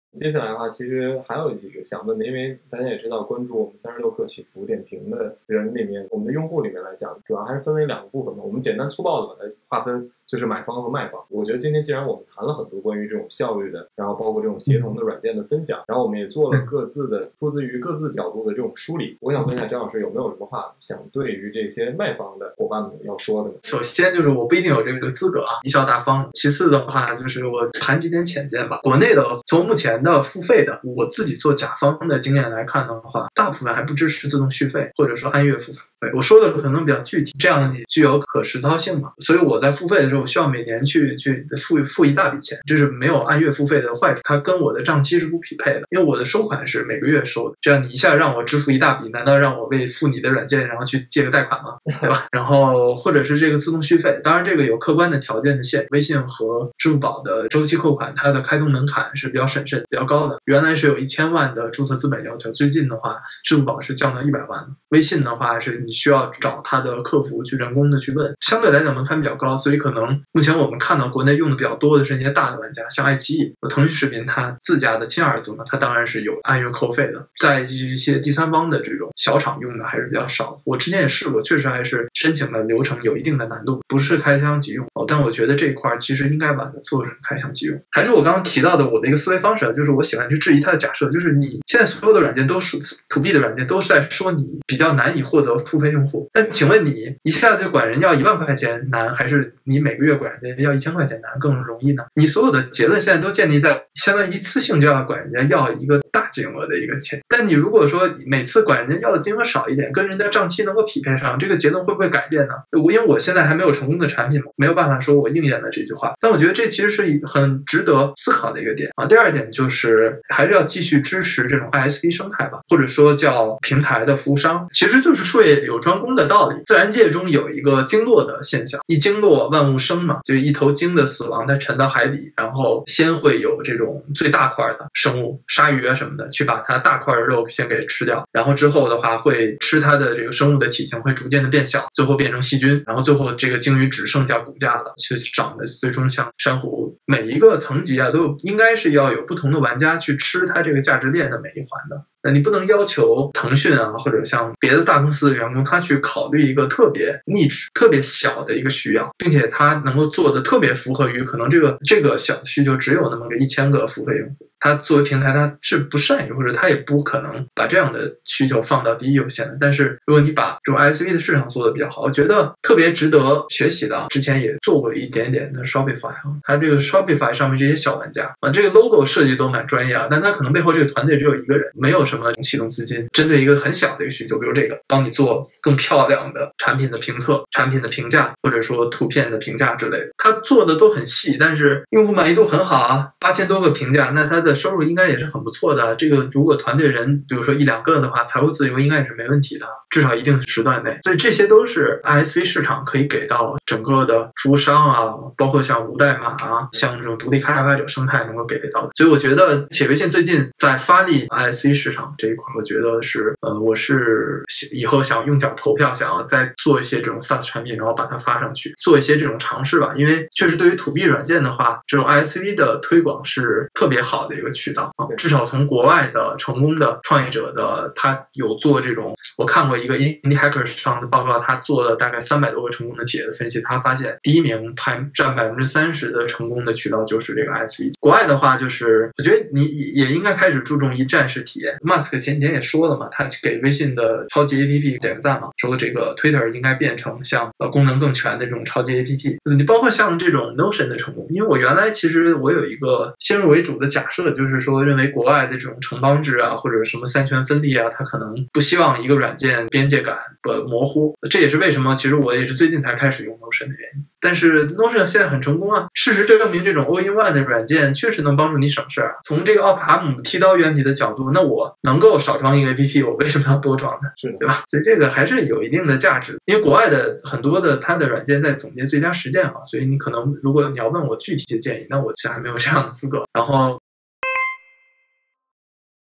接下来的话，其实还有几个想问的，因为大家也知道，关注我们三十六氪起伏点评的人里面，我们的用户里面来讲，主要还是分为两个部分嘛。我们简单粗暴的把它划分，就是买方和卖方。我觉得今天既然我们谈了很多关于这种效率的，然后包括这种协同的软件的分享，然后我们也做了各自的出自于各自角度的这种梳理。我想问一下张老师，有没有什么话想对于这些卖方的伙伴们要说的呢？ 首先就是我不一定有这个资格啊，贻笑大方。其次的话，就是我谈几点浅见吧。国内的从目前的付费的，我自己做甲方的经验来看的话，大部分还不支持自动续费，或者说按月付费。我说的可能比较具体，这样你具有可实操性嘛。所以我在付费的时候需要每年去去付付一大笔钱，这是没有按月付费的坏处，它跟我的账期是不匹配的，因为我的收款是每个月收的，这样你一下让我支付一大笔，难道让我为付你的软件然后去借个贷款吗？对吧？然后或者是这个自动续费，当然这个有客观的条件的限制，微信和支付宝的周期扣款它的开通门槛是比较审慎比较高的，原来是有一千万的注册资本要求，最近的话支付宝是降到一百万，微信的话是你需要找它的客服去人工的去问，相对来讲门槛比较高，所以可能目前我们看到国内用的比较多的是那些大的玩家，像爱奇艺、腾讯视频，它自家的亲儿子嘛，它当然是有按月扣费的，在一些第三方的这种小厂用的还是比较少。我之前也试过，确实还是申请的流程有一定的难度，不是开箱即用，但我觉得这一块其实应该把它做成开箱即用。还是我刚刚提到的我的一个思维方式，就是我喜欢去质疑它的假设，就是你现在所有的软件都是 to B 的软件都是在说你比较难以获得付费用户，但请问你一下子就管人要一万块钱难，还是你每个月管人家要一千块钱难更容易呢？你所有的结论现在都建立在相当于一次性就要管人家要一个大金额的一个钱，但你如果说每次管人家要的金额少一点，跟人家账期能够匹配上，这个结论会不会改变呢？因为我现在还没有成功的产品，没有办法说我应验了这句话，但我觉得这其实是很值得思考的一个点啊。第二点就是还是要继续支持这种 I S V 生态吧，或者说叫平台的服务商，其实就是术业有专攻的道理。自然界中有一个鲸落的现象，一鲸落万物生嘛，就一头鲸的死亡它沉到海底，然后先会有这种最大块的生物鲨鱼啊什么的去把它大块的肉先给吃掉，然后之后的话会吃它的这个生物的体型会逐渐的变小，最后变成细菌，然后最后这个鲸鱼只剩下骨架了，其实长得最终像珊瑚。每一个层级啊都应该是要有不同的玩家去吃它这个价值链的每一环的。那你不能要求腾讯啊或者像别的大公司的员工他去考虑一个特别 niche 特别小的一个需要，并且他能够做的特别符合于可能这个这个小的需求只有那么个一千个付费用户，他作为平台他是不善于或者他也不可能把这样的需求放到第一优先的。但是如果你把这种 I S V 的市场做得比较好，我觉得特别值得学习的啊，之前也做过一点点的 Shopify 啊，它这个 Shopify 上面这些小玩家啊，这个 logo 设计都蛮专业啊，但它可能背后这个团队只有一个人，没有什么启动资金，针对一个很小的一个需求，比如这个帮你做更漂亮的产品的评测、产品的评价，或者说图片的评价之类的，他做的都很细，但是用户满意度很好啊，八千多个评价，那他的收入应该也是很不错的。这个如果团队人比如说一两个的话，财务自由应该也是没问题的，至少一定时段内。所以这些都是 I S V 市场可以给到整个的服务商啊，包括像无代码啊，像这种独立开发者生态能够给到的。所以我觉得企业微信最近在发力 I S V 市场这一块，我觉得是呃，我是以后想用脚投票，想要再做一些这种 SaaS 产品，然后把它发上去，做一些这种尝试吧。因为确实对于 to B 软件的话，这种 I S V 的推广是特别好的一个渠道啊。至少从国外的成功的创业者的，他有做这种，我看过一个 Indie Hackers 上的报告，他做了大概三百多个成功的企业的分析，他发现第一名排占百分之三十的成功的渠道就是这个 I S V。国外的话，就是我觉得你也应该开始注重一站式体验。Musk 前几天也说了嘛，他给微信的超级 A P P 点个赞嘛，说这个 Twitter 应该变成像呃功能更全的这种超级 A P P。你包括像这种 Notion 的成功，因为我原来其实我有一个先入为主的假设，就是说认为国外的这种城邦制啊，或者什么三权分立啊，它可能不希望一个软件边界感不模糊。这也是为什么其实我也是最近才开始用 Notion 的原因。但是 Notion 现在很成功啊，事实证明这种 all in one 的软件确实能帮助你省事儿。从这个奥帕姆剃刀原理的角度，那我能够少装一个 A P P， 我为什么要多装呢？ 是的， 对吧？所以这个还是有一定的价值。因为国外的很多的它的软件在总结最佳实践嘛，所以你可能如果你要问我具体的建议，那我其实还没有这样的资格。然后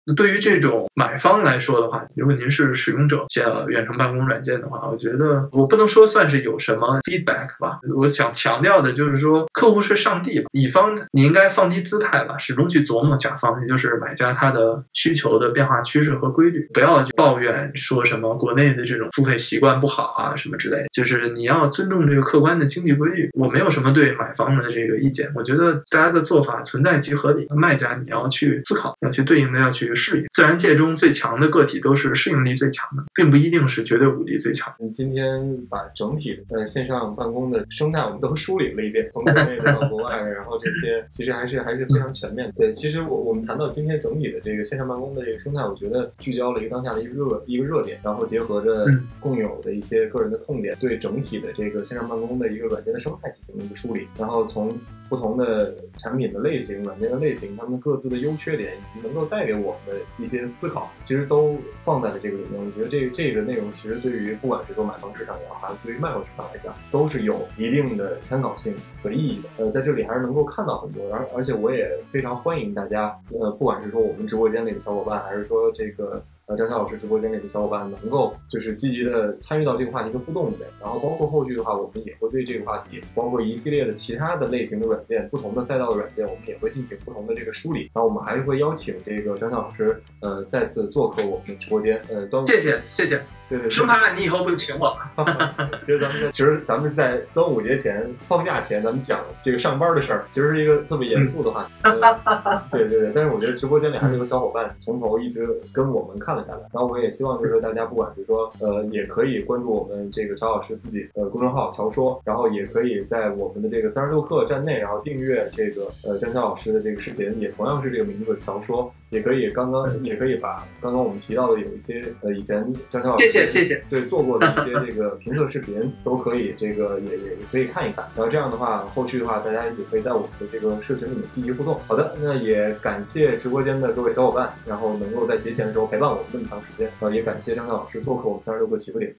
对于这种买方来说的话，如果您是使用者像远程办公软件的话，我觉得我不能说算是有什么 feedback 吧。我想强调的就是说，客户是上帝吧，乙方你应该放低姿态吧，始终去琢磨甲方，也就是买家他的需求的变化趋势和规律，不要去抱怨说什么国内的这种付费习惯不好啊什么之类的，就是你要尊重这个客观的经济规律。我没有什么对买方的这个意见，我觉得大家的做法存在即合理，卖家你要去思考，要去对应的要去适应。自然界中最强的个体都是适应力最强的，并不一定是绝对武力最强。 你今天把整体的呃线上办公的生态我们都梳理了一遍，从国内到国外，然后这些其实还是还是非常全面的。对，其实我我们谈到今天整体的这个线上办公的这个生态，我觉得聚焦了一个当下的一个热一个热点，然后结合着共有的一些个人的痛点，对整体的这个线上办公的一个软件的生态进行了一个梳理，然后从不同的产品的类型、软件的类型，它们各自的优缺点以及能够带给我们的一些思考，其实都放在了这个里面。我觉得这个这个内容其实对于不管是说买方市场也好，还是对于卖方市场来讲，都是有一定的参考性和意义的。呃，在这里还是能够看到很多，而而且我也非常欢迎大家，呃，不管是说我们直播间里的小伙伴，还是说这个。呃，张潇老师直播间里的小伙伴能够就是积极的参与到这个话题的互动里面，然后包括后续的话，我们也会对这个话题，包括一系列的其他的类型的软件、不同的赛道的软件，我们也会进行不同的这个梳理。然后我们还会邀请这个张潇老师，呃，再次做客我们的直播间。呃，端午谢谢谢谢。 对对， 生怕你以后不请我。 其实咱们在其实咱们在端午节前放假前，咱们讲这个上班的事儿，其实是一个特别严肃的话题。嗯呃、对对对，但是我觉得直播间里还是有小伙伴从头一直跟我们看了下来，然后我也希望就是说大家不管是说呃，也可以关注我们这个乔老师自己呃公众号乔说，然后也可以在我们的这个三十六课站内，然后订阅这个呃张乔老师的这个视频，也同样是这个名字乔说。也可以，刚刚也可以把刚刚我们提到的有一些呃以前张乔老师谢谢谢谢对做过的一些这个评测视频都可以这个也也也可以看一看，然后这样的话后续的话大家也可以在我们的这个社群里面积极互动。好的，那也感谢直播间的各位小伙伴，然后能够在节前的时候陪伴我们这么长时间，呃也感谢张乔老师做客我们三十六课起步点。